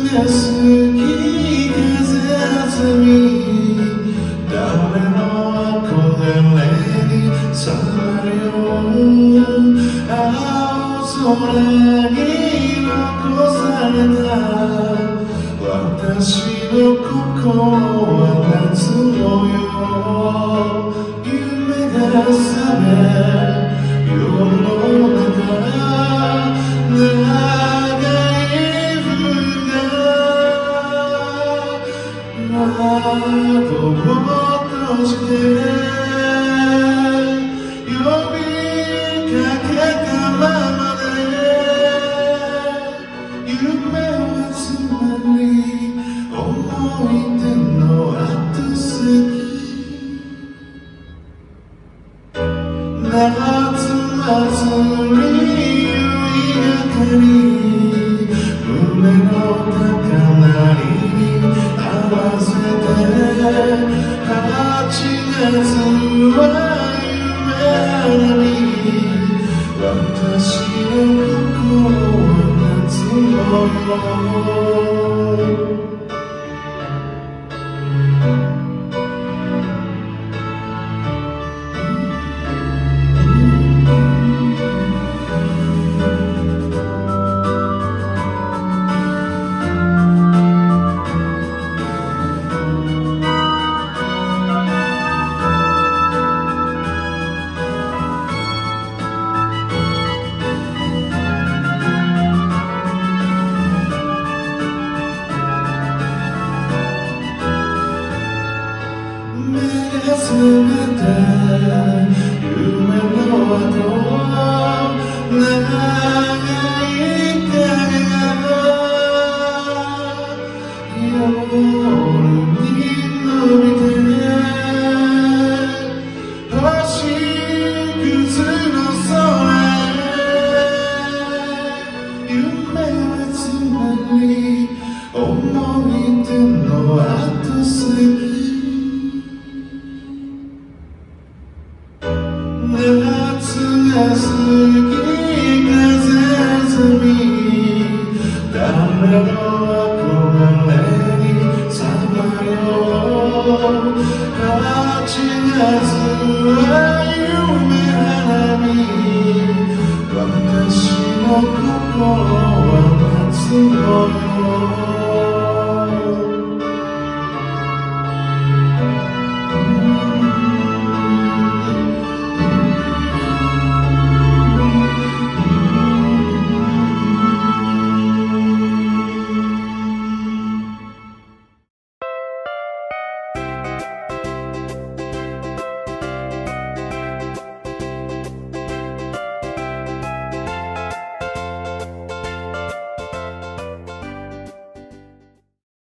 が好き風摘み誰の憧れにさまよう青空に残された私の心は夏のよ夢が覚め世の中長い冬が窓を閉じて呼びかけたままで夢はつまり思い出の後先夏祭り夕焼けに胸の高鳴りに合わせて8月は夢花火私の心は夏のよ冷た夢の後長い影が夜に伸びて星屑の空へ夢はつまり思い出の後先夏が好き風摘み誰の憧れにさまよう8月は夢花火私の心は夏のよ